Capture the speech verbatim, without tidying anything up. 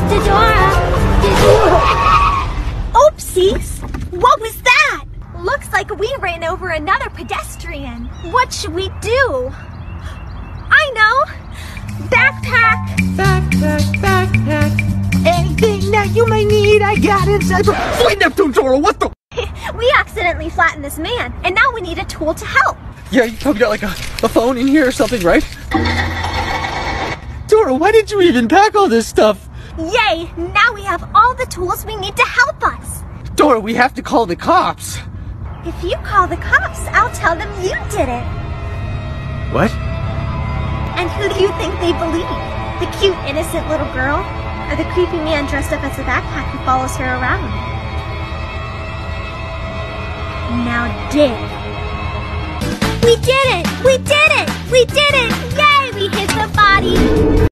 Sister Dora, did you... Oopsies! What was that? Looks like we ran over another pedestrian. What should we do? I know! Backpack! Backpack, backpack. Anything that you may need, I got inside. Wait, Neptune, Dora, what the? We accidentally flattened this man, and now we need a tool to help. Yeah, you probably got like a, a phone in here or something, right? Dora, why did you even pack all this stuff? Yay! Now we have all the tools we need to help us. Dora, we have to call the cops. If you call the cops, I'll tell them you did it. What? And who do you think they believe? The cute, innocent little girl? Or the creepy man dressed up as a backpack who follows her around? Now dig. We did it! We did it! We did it! Yay! We hit the body!